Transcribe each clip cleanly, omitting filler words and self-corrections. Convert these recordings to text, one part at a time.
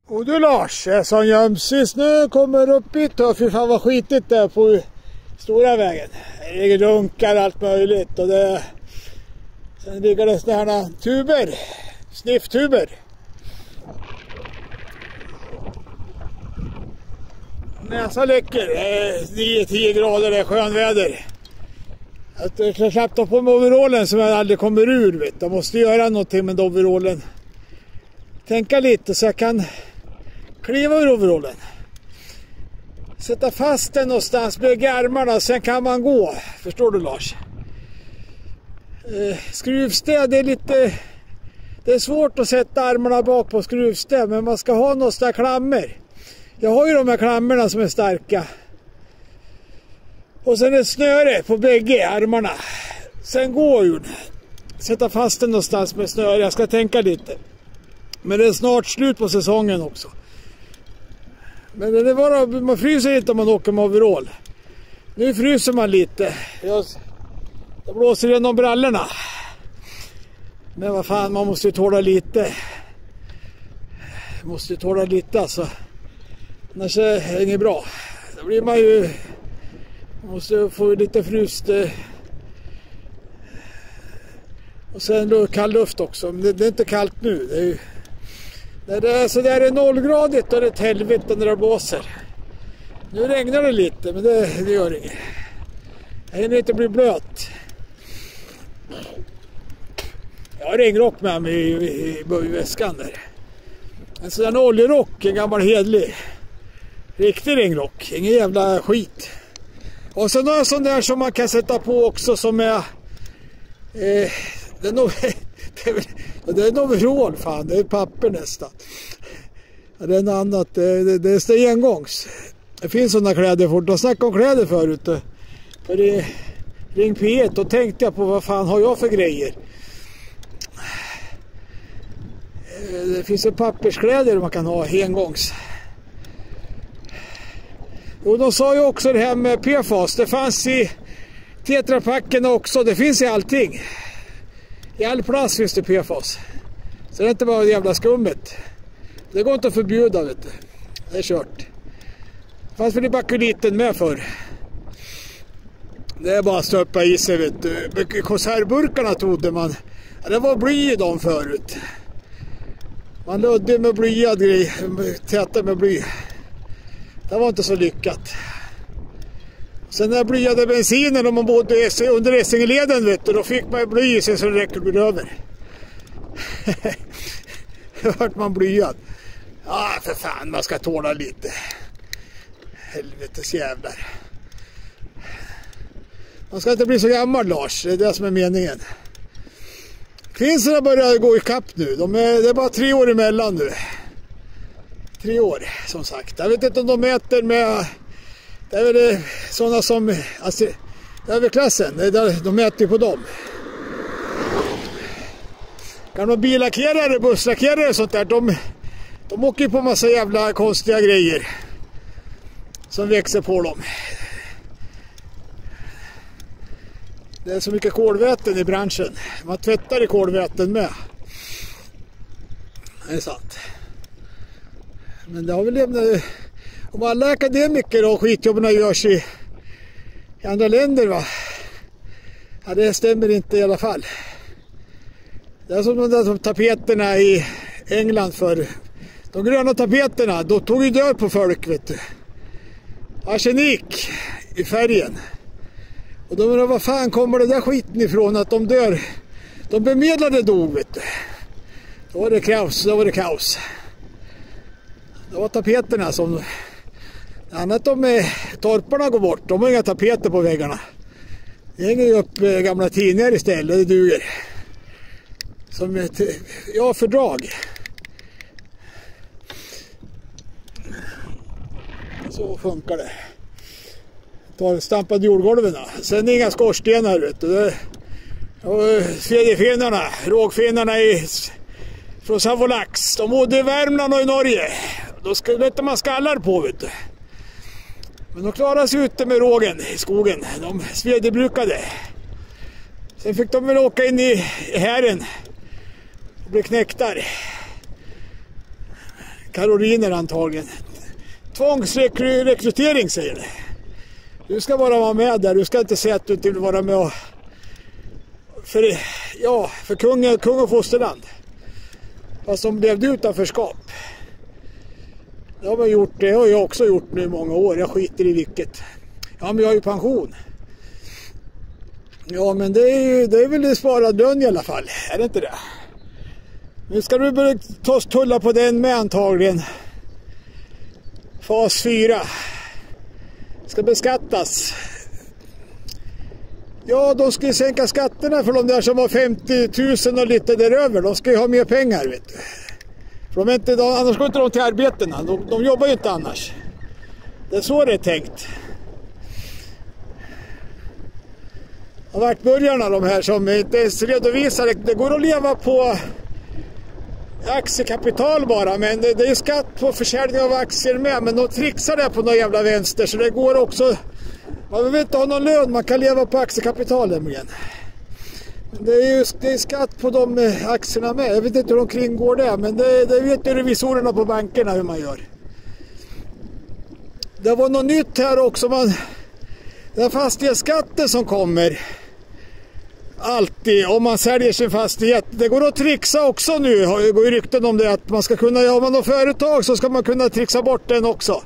Och du Lars, som Jömsis nu kommer upp hit och för fan vad skitigt där på stora vägen. Det runkar allt möjligt och det sen ligger det sådana här tuber, snifftuber. Näsa läcker, 9-10 grader, det är skönväder. Jag ska släppa på med overallen som jag aldrig kommer ur, vet. Jag måste göra någonting med overallen. Tänka lite så jag kan kliva ur overallen. Sätta fast den någonstans, böja armarna, sen kan man gå. Förstår du Lars? Skruvstäd, det är svårt att sätta armarna bak på skruvstäd, men man ska ha några klammer. Jag har ju de här klammerna som är starka. Och sen ett snöre på bägge armarna. Sen går ur. Sätta fast den någonstans med snöre. Jag ska tänka lite. Men det är snart slut på säsongen också. Men det var, man fryser inte om man åker med overall. Nu fryser man lite. Jag blåser genom brallorna. Men vad fan, man måste ju tåla lite. Måste ju tåla lite alltså. Annars är det inget bra. Då blir man ju... Man måste få lite fryst. Och sen kall luft också. Men det är inte kallt nu. Det är ju... Så där är 0-gradigt och det är ett helvete när det blåser. Nu regnar det lite, men det gör inget. Jag hinner inte bli blöt. Jag har regnrock med mig i väskan där. En sån där oljerock, en gammal hedlig. Riktig regnrock, ingen jävla skit. Och sen har jag sån där som man kan sätta på också som är... det är en overall, fan, det är papper nästan. Det är något annat, det är engångs. Det finns sådana kläder fort, de snackade om kläder förut. För det ring P1 och tänkte jag på vad fan har jag för grejer. Det finns ju papperskläder man kan ha engångs. Och de sa ju också det här med PFAS, det fanns i tetrapacken också, det finns i allting. I all plast finns det PFAS. Så det är inte bara jävla skummet. Det går inte att förbjuda, vet du. Det är kört. Det fanns väl i bakuliten med för. Det är bara att stöpa i sig, vet du. Konservburkarna trodde man. Ja, det var bly i dem förut. Man lödde med blyad grej. Täta med bly. Det var inte så lyckat. Sen när blyade bensinen och man bodde under Essingeleden, vet du, då fick man bly i sig så det räcker bli över. Hört man blyad. Ja, för fan, man ska tåla lite. Helvetes jävlar. Man ska inte bli så gammal, Lars. Det är det som är meningen. Kvinnorna börjar gå i kapp nu. Det är bara 3 år emellan nu. 3 år, som sagt. Jag vet inte om de mäter med... Det är väl sådana som... Alltså, överklassen. De mäter ju på dem. Gamla billackerare, busslackerare och sånt där. De åker ju på massa jävla konstiga grejer. Som växer på dem. Det är så mycket kolväten i branschen. Man tvättar i kolväten med. Det är sant. Men det har väl lämnat... Om alla akademiker och skitjobbarna görs i andra länder, va? Ja, det stämmer inte i alla fall. Det är som de där tapeterna i England för. De gröna tapeterna, då tog ju död på folk, vet du. Arsenik i färgen. Och de undrar, vad fan kommer det där skiten ifrån att de dör? De bemedlade dog, vet du. Då var det kaos, Det var tapeterna som... Annat om torparna går bort. De har inga tapeter på väggarna. Det hänger ju upp gamla tidningar istället. Det duger. Som ett fördrag. Så funkar det. Tar stampad jordgolven. Sen är det inga skorstenar, vet du. Svedjefinnarna, rågfinnarna från Savolax. De bodde i Värmland och i Norge. Då vet man skallar på, vet du. Men de klarade sig ute med rågen i skogen. De svedjebrukade. Sen fick de väl åka in i hären och bli knäktar. Karoliner antagligen. Tvångsrekrytering säger det. Du ska bara vara med där. Du ska inte säga att du inte vill vara med och för kung och fosterland. Fast de blev utanförskap. Det har man gjort, det har jag också gjort nu i många år. Jag skiter i vilket. Ja, men jag har ju pension. Ja, men det är väl en sparad lön i alla fall. Är det inte det? Nu ska du börja tulla på den med antagligen. Fas 4. Ska beskattas. Ja, de ska ju sänka skatterna för de där som har 50 000 och lite däröver. De ska ju ha mer pengar, vet du. För annars går inte de till arbetena. De jobbar ju inte annars. Det är så det är tänkt. Det har varit börjarna de här som inte ens redovisar. Det går att leva på aktiekapital bara, men det är skatt på försäljning av aktier med. Men de trixar det på någon jävla vänster, så det går också. Man behöver inte ha någon lön, man kan leva på aktiekapital nämligen. Det är skatt på de aktierna med. Jag vet inte hur de kringgår det, men det vet ju revisorerna på bankerna hur man gör. Det var något nytt här också. Den fastighetsskatten som kommer alltid om man säljer sin fastighet. Det går att trixa också nu. Det går ju rykten om det att man ska kunna, om man har företag så ska man kunna trixa bort den också.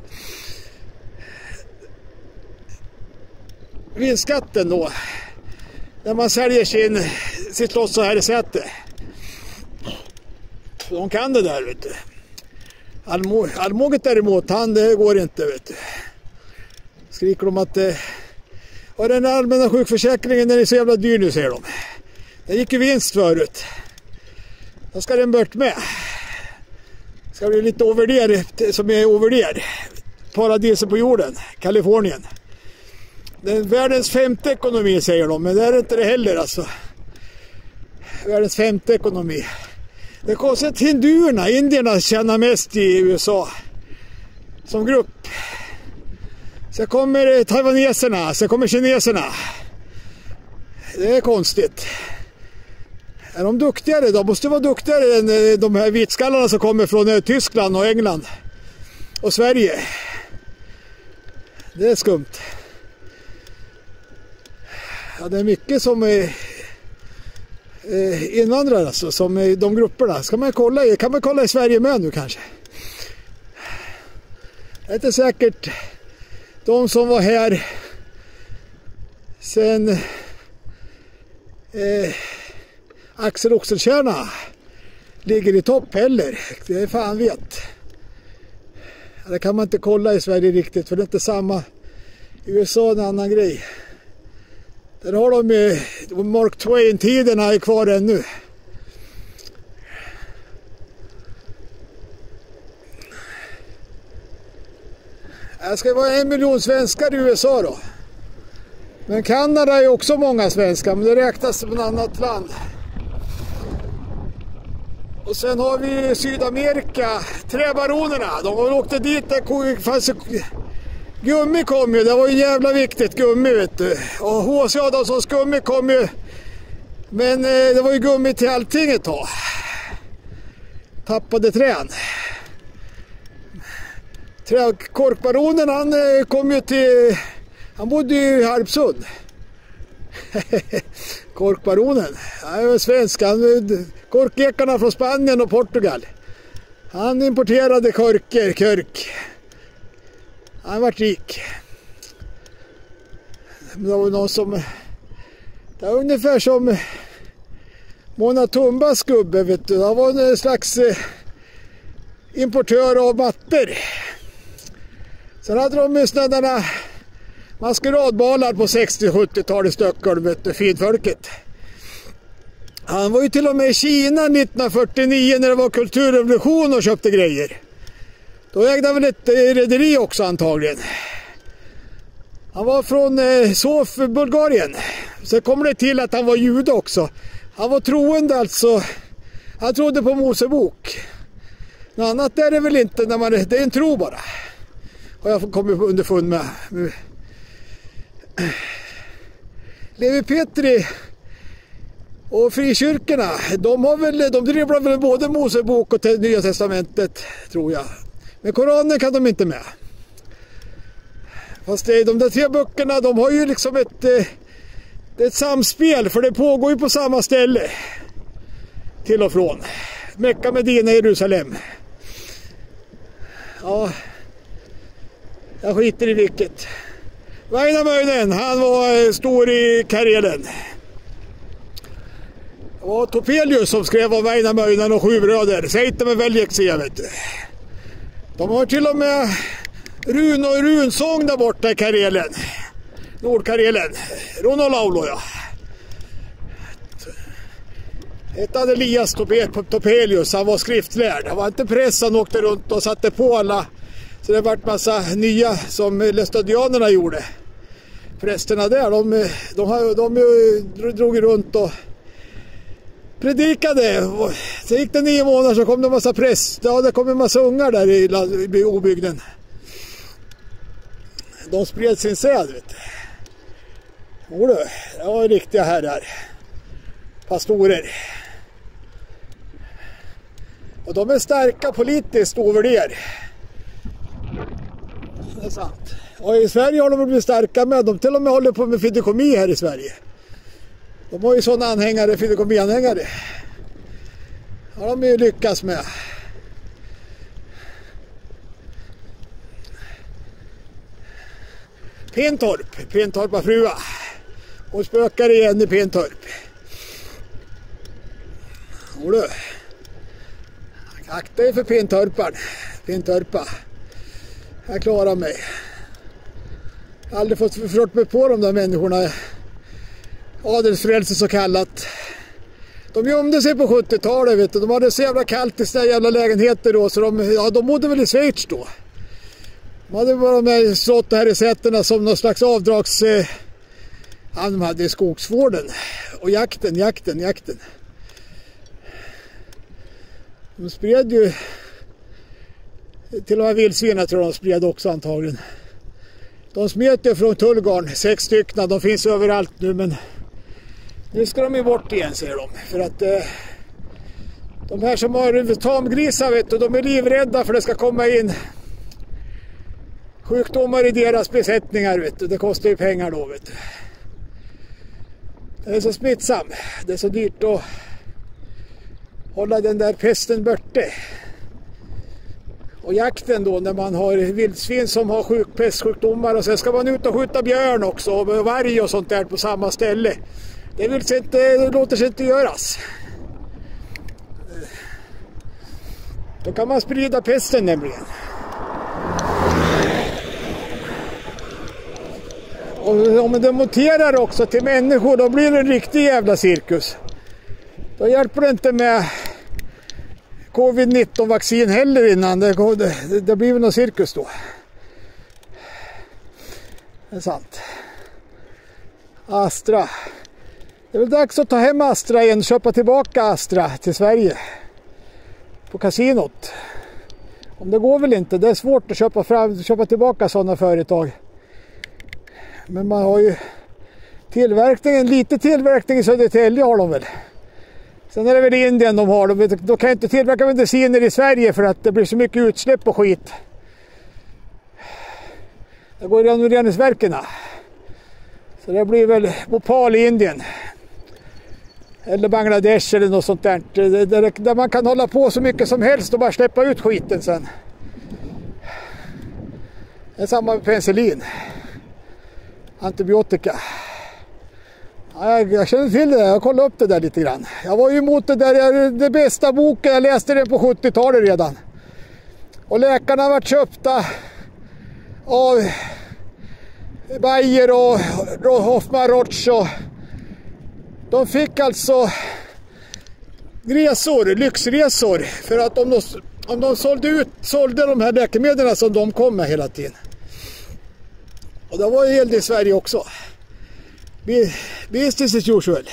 Vinstskatten då. När man säljer sitt loss så här i säte. De kan det där, vet du. Allmåget däremot, det går inte, vet du. Skriker de att och den allmänna sjukförsäkringen, den är så jävla dyr nu, säger de. Den gick ju vinst förut. Då ska den bort med. Ska bli lite over there, som är over there. Paradiset på jorden, Kalifornien. Den är världens 5:e ekonomi, säger de, men det är inte det heller alltså. Världens 5:e ekonomi. Det är konstigt att indierna tjänar mest i USA som grupp. Sen kommer taiwaneserna, sen kommer kineserna. Det är konstigt. Är de duktigare? De måste vara duktigare än de här vitskallarna som kommer från Tyskland och England och Sverige. Det är skumt. Ja, det är mycket som är invandrare alltså, som är de grupperna. Kan man kolla i Sverige med nu kanske? Det är inte säkert. De som var här sen Axel Oxenstierna ligger i topp heller. Det är fan vet. Det kan man inte kolla i Sverige riktigt, för det är inte samma. I USA är en annan grej. Där har de Mark Twain-tiderna är kvar ännu. Det ska vara 1 miljon svenskar i USA då. Men Kanada är också många svenskar, men det räknas som ett annat land. Och sen har vi Sydamerika, träbaronerna. De har åkt dit där gummi kom ju, det var ju jävla viktigt gummi, vet du. Och H.C. Adolfssons gummi kom ju, men det var ju gummi till allting ett tag. Tappade trän. Korkbaronen, han kom ju till, han bodde i Harpsund. Korkbaronen, han är svensk, korkekarna från Spanien och Portugal. Han importerade körk. Han var rik. Det var någon som, det var ungefär som Mona Tumbas gubbe, vet du. Det var en slags importör av mattor. Sen hade de ju sådana maskeradbalar på 60-70-talet i Stockholm, vet du, finfolket. Han var ju till och med i Kina 1949 när det var kulturrevolution och köpte grejer. Då ägde han väl ett rederi också antagligen. Han var från Sofia, Bulgarien. Sen kommer det till att han var jude också. Han var troende alltså. Han trodde på Mosebok. Något annat är det väl inte, det är en tro bara. Och jag kommit underfund med. Levi Petri Och frikyrkorna, de dribblar väl både Mosebok och Nya testamentet, tror jag. Men Koranen kan de inte med. Fast de där 3 böckerna, de har ju liksom ett samspel, för det pågår ju på samma ställe. Till och från. Mecka, Medina, Jerusalem. Ja, jag skiter i vilket. Väinämöinen, han var stor i Karelen. Det var Topelius som skrev om Väinämöinen och 7 bröder. Säg inte med Väljeksia, vet du. De har till och med run och runsång där borta i Karelen. Nordkarelen. Runolaulo, ja. Ett av Elias Topelius, han var skriftlärd. Han var inte präst, han åkte runt och satte på alla. Så det var massa nya som lästadianerna gjorde. Prästerna där, de drog runt och predikade. Sen gick det 9 månader, så kom det en massa präster. Ja, det kom en massa ungar där i obygden. De spred sin säd, vet du. Jodå, det var riktiga herrar. Pastorer. Och de är starka politiskt över det. Det är sant. Och i Sverige har de blivit starka med. De till och med håller på med fideikommi här i Sverige. De har ju sådana anhängare, fideikommi-anhängare. Ja, de är ju lyckas med. Pentorpa frua. Hon spökar igen i Pentorp. Jodå. Akta dig för Pentorpa. Jag klarar mig. Jag har aldrig fått förstått mig på de där människorna. Adelsfrälse så kallat. De gömde sig på 70-talet, vet du. De hade så jävla kallt i sina jävla lägenheter då. Så de bodde väl i Schweiz då. De hade bara med slått här i sätterna som någon slags avdrags... de hade skogsvården. Och jakten. De spred ju... Till och med vildsvina tror jag de spred också antagligen. De smet ju från Tullgarn, 6 stycken. De finns överallt nu, men... Nu ska de ju bort igen, säger de. För att... de här som har tamgrisar, vet du, de är livrädda för det ska komma in... sjukdomar i deras besättningar, vet du. Det kostar ju pengar då, vet du. Det är så smittsam. Det är så dyrt att hålla den där pesten borta. Och jakten då, när man har vildsvin som har pestsjukdomar, och sen ska man ut och skjuta björn också och varg och sånt där på samma ställe. Det låter sig inte göras. Då kan man sprida pesten nämligen. Och om det monterar också till människor, då blir det en riktig jävla cirkus. Då hjälper det inte med covid-19-vaccin heller innan. Det blir väl någon cirkus då. Det är sant. Astra. Det är väl dags att ta hem Astra igen. Köpa tillbaka Astra till Sverige. På kasinot. Om det går väl inte. Det är svårt att köpa tillbaka sådana företag. Men man har ju lite tillverkning i Södertälje har de väl. Sen är det väl i Indien de har. De kan inte tillverka mediciner i Sverige för att det blir så mycket utsläpp och skit. Det går i reningsverken. Så det blir väl Bhopal i Indien. Eller Bangladesh eller något sånt där. Där man kan hålla på så mycket som helst och bara släppa ut skiten sen. Det är samma med penicillin. Antibiotika. Ja, jag känner till det, jag kollade upp det där lite grann. Jag var ju emot det där, det bästa boken, jag läste den på 70-talet redan. Och läkarna har varit köpta av Bayer och Hoffman Roche. De fick alltså lyxresor, för att om de sålde de här läkemedlen som de kom med hela tiden. Och det var ju helt i Sverige också. Business as usual.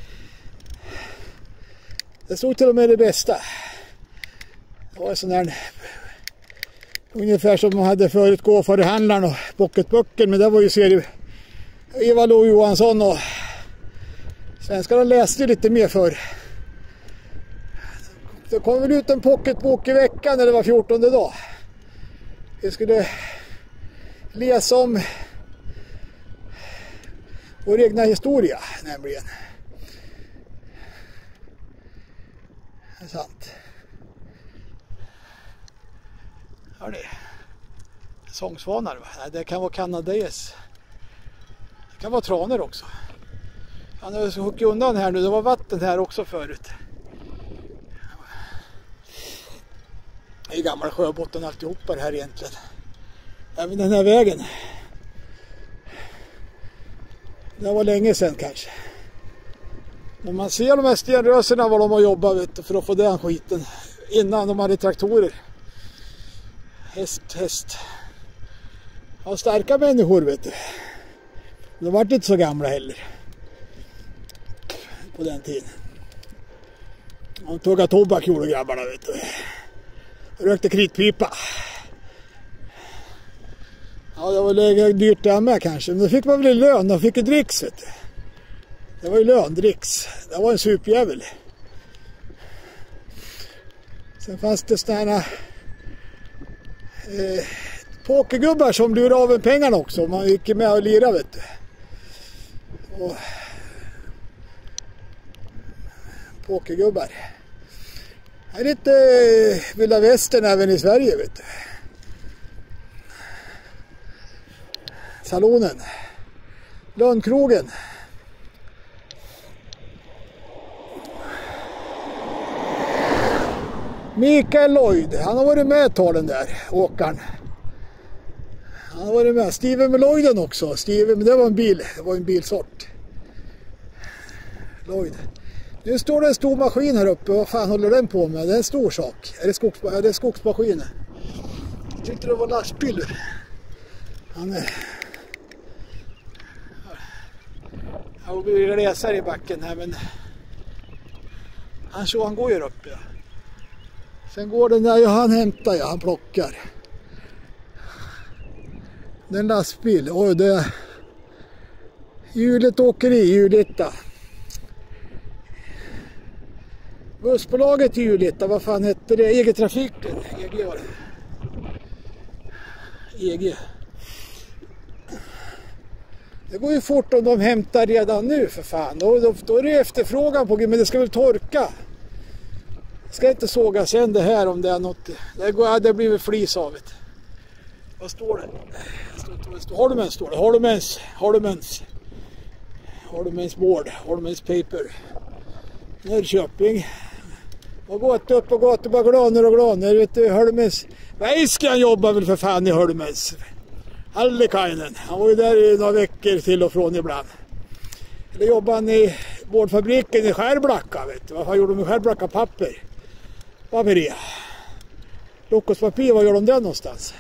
Det stod till och med det bästa. Det var en sån här... Ungefär som man hade förut gåförhandlaren och pocketböcker. Men det var ju serie Eva Lo Johansson och Svenskarna läste lite mer för. Det kom väl ut en pocketbok i veckan när det var 14:e dag. Vi skulle läsa om vår egna historia nämligen. Det är sant. Hör ni? Sångsvanar va? Nej, det kan vara kanadais. Det kan vara tranor också. Han har så huckit undan här nu. Det var vatten här också förut. Det är gammal sjöbotten alltihopa det här egentligen. Även den här vägen. Det var länge sedan kanske. Men man ser de här stenröserna vad de har jobbat vet du, för att få den skiten. Innan de hade traktorer. Häst. Ja, starka människor vet du. De var inte så gamla heller. På den tiden. De tog tobak gjorde grabbarna vet du. Rökte kritpipa. Ja, det var dyrt där med kanske. Men då fick man väl lön. De fick ju dricks vet du. Det var ju lön, dricks. Det var en supjävel. Sen fanns det sådana här pokergubbar som lurade av en pengarna också. Man gick med och lirade vet du. Och pokergubbar. Det är lite vilda västern även i Sverige vet du. Salonen. Lönnkrogen. Mikael Lloyd, han har varit med ett tag den där åkaren. Han har varit med. Steven med Lloyden också. Steven, men det var en bil. Det var en bilsort. Lloyd. Nu står det en stor maskin här uppe. Vad fan håller den på med? Det är en stor sak. Är det skogsmaskiner? Jag tyckte det var lastbil. Han är... Jag vill resa i backen här men... Han går ju upp ja. Sen går den där, han hämtar han plockar. Den lastbil, oj det är hjulet åkeri, Hjulita. Bussbolaget Hjulita, vad fan hette det? EG Trafik, EG var det. EG. Det går ju fort om de hämtar redan nu för fan. Då är det efterfrågan på, men det ska väl torka. Ska inte såga sen det här om det är något. Det blir väl flis av det. Vad står det? Holmens står det. Holmens board. Holmens paper. Norrköping. Och gått upp och gått och bara glaner. Vet du, Holmens. Väiskan jobbar väl för fan i Holmens. Allekainen. Han var ju där i några veckor till och från ibland. Eller jobbade han i boardfabriken i Skärblacka, vet du. Vad fan gjorde de med Skärblacka papper? Vad är det? Lokospapir, vad gör de där någonstans?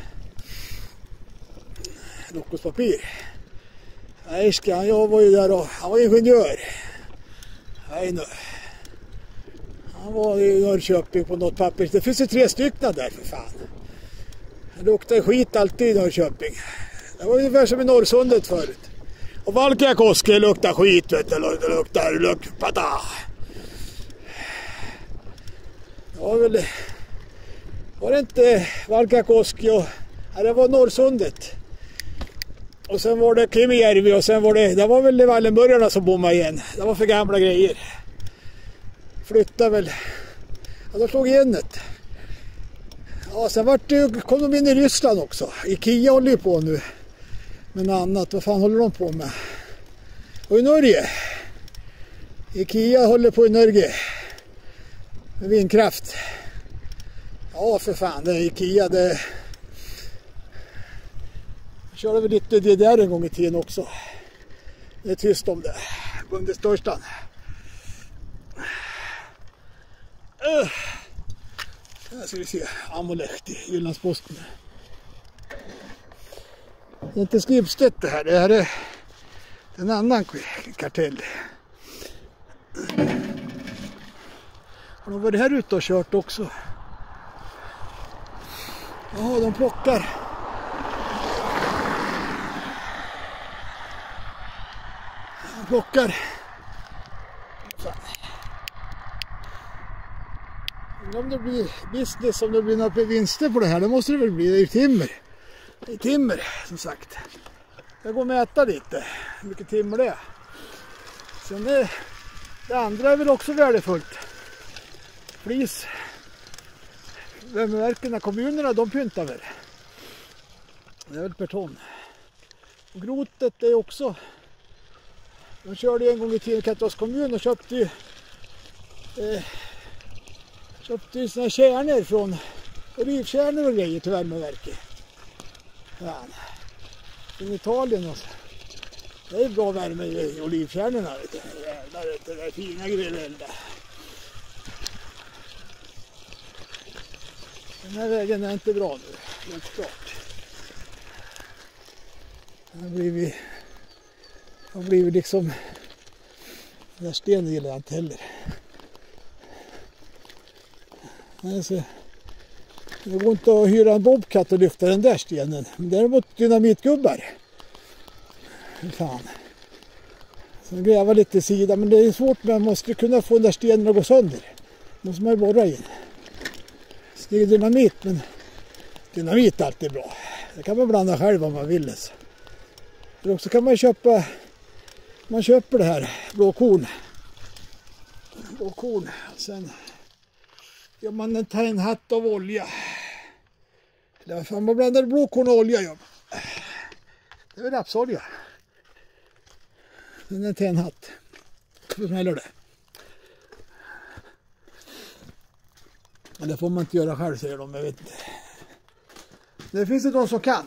Lokospapir. Nej, jag var ju där och han var ingenjör. Nej nu. Han var i Norrköping på något papper. Det finns ju 3 stycken där för fan. Det luktar skit alltid i Norrköping. Det var ungefär som i Norrsundet förut. Och Valkeakoski luktar skit vet du. Det luktar pata. Var det inte Valkeakoski och det var Norrsundet. Och sen var det Kemijärvi och sen var det var väl Wallenburgarna som bommade igen. Det var för gamla grejer. Flyttade väl. Ja, de slog igen det. Ja, sen kom de in i Ryssland också. Ikea håller ju på nu. Men annat, vad fan håller de på med? Och i Norge. Ikea håller på i Norge. Med vindkraft. Ja, för fan, det är Ikea. Jag körde väl lite det där en gång i tiden också. Det är tyst om det. Bundesdeutschland. Här ska vi se. Amolehti, Jyllandsposten. Det är inte Skrivstedt det här. Det här är en annan kartell. Har de varit här ute och kört också? Ja, de plockar. De plockar Om det blir business, om det blir några vinster på det här, då måste det väl bli. Det är ju timmer. Det är timmer, som sagt. Jag går och mäta lite hur mycket timmer det är. Sen är det andra är väl också värdefullt. Flis. Värmeverken, kommunerna, de pyntar väl. Det är väl per ton. Och grotet är också. De körde en gång i tiden Kattås kommun och köpte ju såna kärnor från olivkärnor och grejer till värmeverket. Ja, från Italien och så. Det är bra värme i olivkärnorna. Det där fina grejer. Den här vägen är inte bra nu, helt klart. Den har blivit liksom, den där stenen gillar jag inte heller. Alltså, det går inte att hyra en bobcat och lyfta den där stenen. Men däremot dynamitgubbar. Fan. Så gräva lite i sidan, men det är svårt, man måste kunna få den där stenen att gå sönder. Måste man ju borra in. Det är dynamit, men dynamit är alltid bra. Det kan man blanda själv om man vill. Eller också kan man köpa, man köper det här blåkorn. Sen gör man en hatt av olja. Eller vad fan, man blandar blåkorn och olja. Ja. Det är väl rapsolja. Sen en tenhatt. Så smäller det. Men det får man inte göra själv, säger de, jag vet inte. Det finns det de som kan.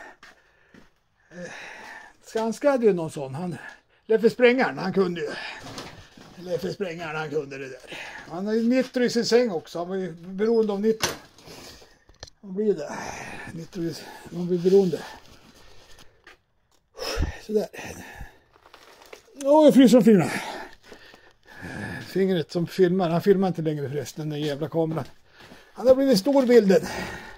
Skanska hade ju någon sån. Leffe Sprängaren, han kunde ju. Leffe Sprängaren, han kunde det där. Han har ju nitro i sin säng också. Han var ju beroende av nitro. Han blir det. Man blir beroende. Sådär. Jag fryser filmen. Fingret som filmar. Han filmar inte längre förresten, den jävla kameran. Han har blivit stor bilden.